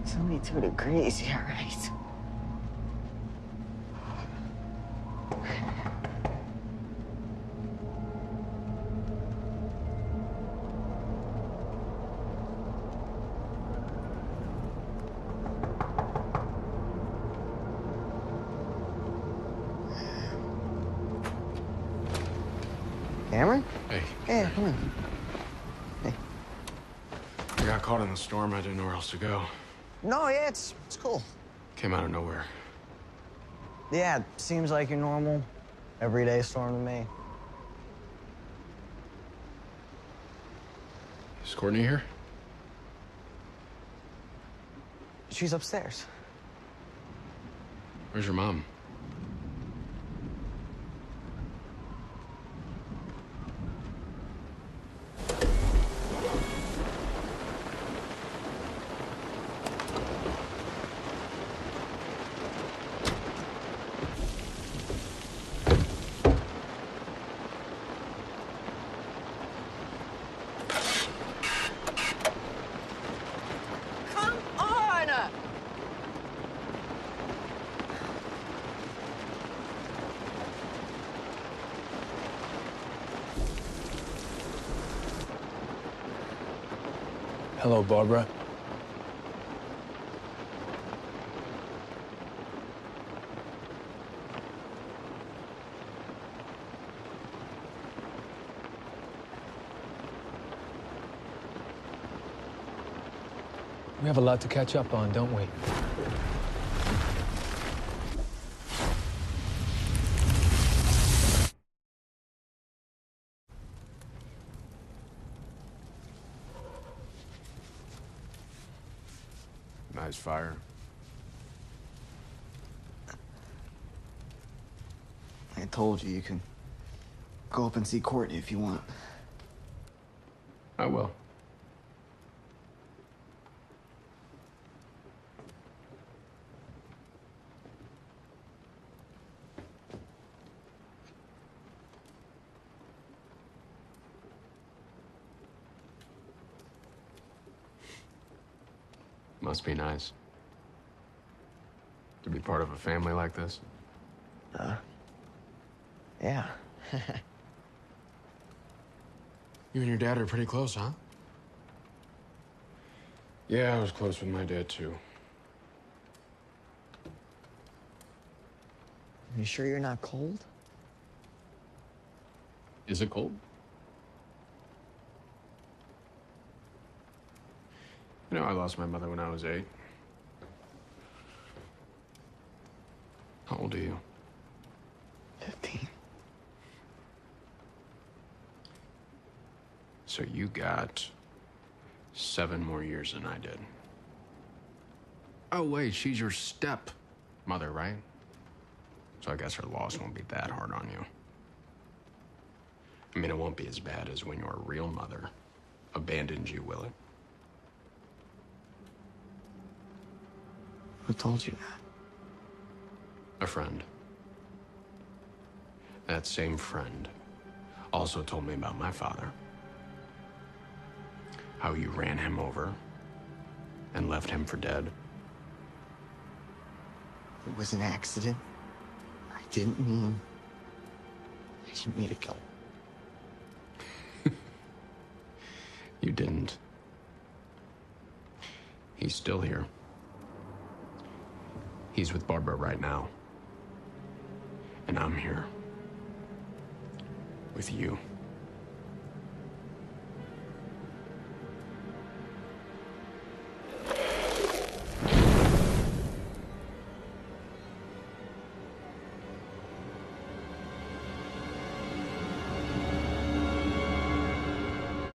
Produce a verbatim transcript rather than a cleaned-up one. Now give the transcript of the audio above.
It's only two degrees, yeah, right? Cameron? Hey. Hey, come on. Hey. I got caught in the storm. I didn't know where else to go. No, yeah, it's it's cool. Came out of nowhere. Yeah, it seems like your normal, everyday storm to me. Is Courtney here? She's upstairs. Where's your mom? Come on! Hello, Barbara. We have a lot to catch up on, don't we? Nice fire. I told you you can go up and see Courtney if you want. I will. Must be nice to be part of a family like this. Uh, yeah. You and your dad are pretty close, huh? Yeah, I was close with my dad, too. You sure you're not cold? Is it cold? You know, I lost my mother when I was eight. How old are you? Fifteen. So you got seven more years than I did. Oh, wait, she's your step mother, right? So I guess her loss won't be that hard on you. I mean, it won't be as bad as when your real mother abandoned you, will it? Who told you that? A friend. That same friend also told me about my father. How you ran him over and left him for dead. It was an accident. I didn't mean... I didn't mean to kill him. You didn't. He's still here. He's with Barbara right now. And I'm here. With you.